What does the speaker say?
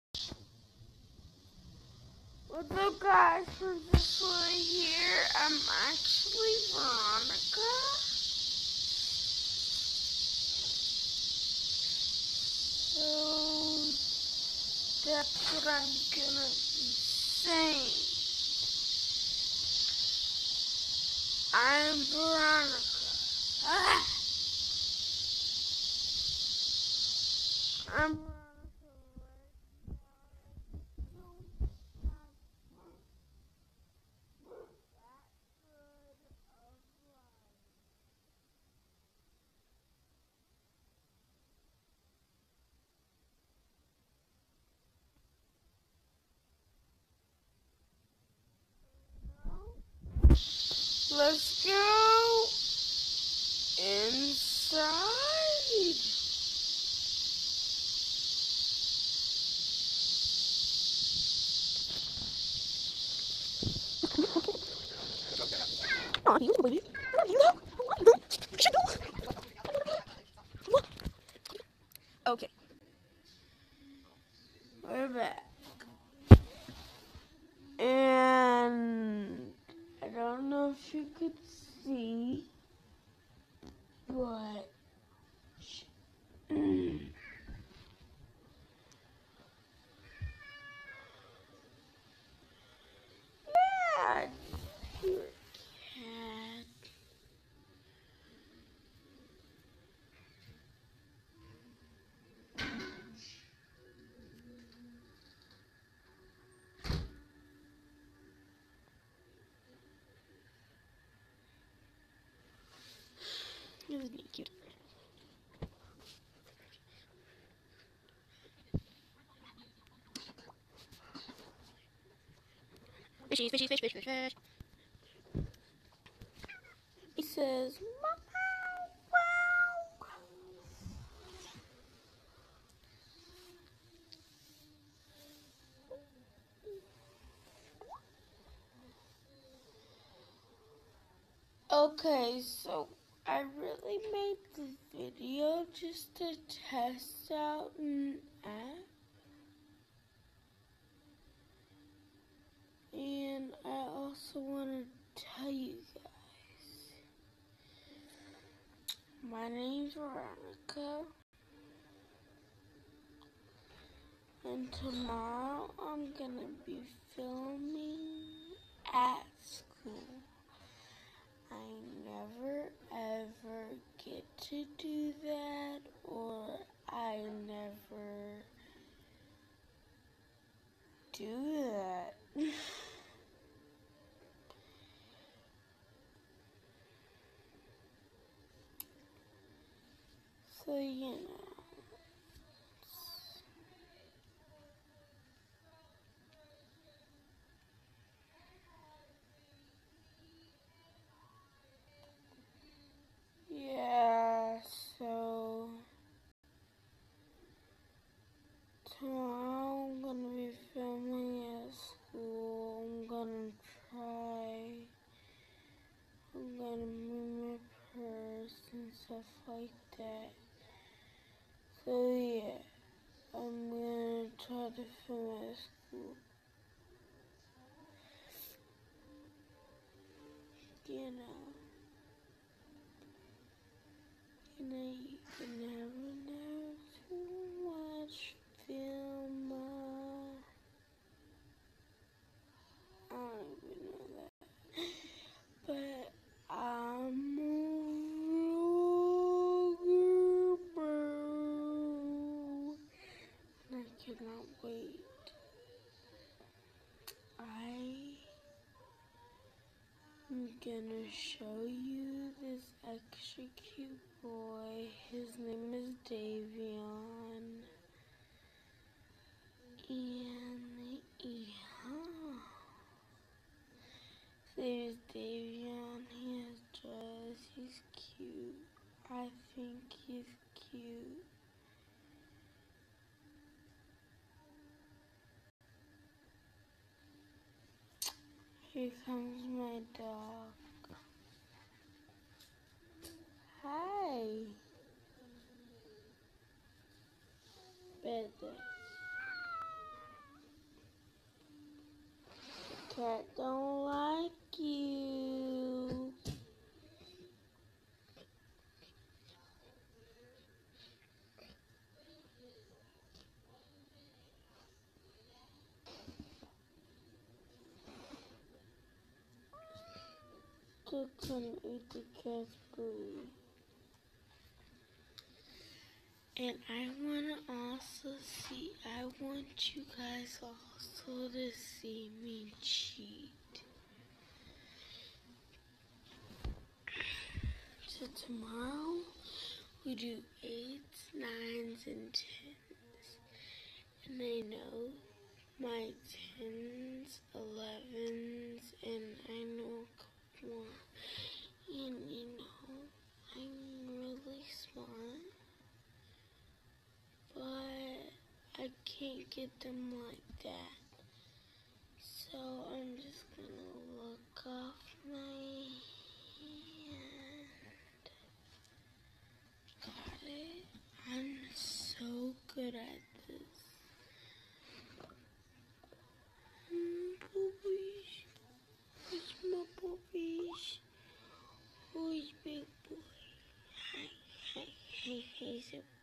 What's up, guys? Princess Lily here. I'm actually Veronica. So that's what I'm gonna be saying. I'm Veronica. Ah! I'm Veronica. Let's go inside. Okay, we're back. And I don't know if you could see, but yeah, your cat. This is really cute. Fishy, fishy, fish, fish, fish, fish. He says, wow. Okay, so I really made this video just to test out an app. And I also want to tell you guys, my name's Veronica. And tomorrow I'm gonna be filming at school. I never ever get to do that, or I never do that. So, you know. Yeah, so tomorrow I'm gonna be filming at school. I'm gonna move my purse and stuff like that. So yeah, I'm gonna try to film at school. You can never know too much film. I don't even know that. But I'm Roger Bro. And I cannot wait. I'm gonna show you this extra cute boy. His name is Davion. And yeah. There's Davion. He has dress. He's cute. I think he's cute. Here comes my dog. Hi. Better. cat don't like you. Just gonna eat the cat's food. And I want you guys also to see me cheat. So tomorrow we do 8s, 9s, and 10s. And I know my 10s, 11s, and I know a couple more. And you know, I'm really smart, but I can't get them like that. So I'm just gonna look off my hand. Got it? I'm so good at this. Boobies. Where's my boobies? Who's big boy? Hey, so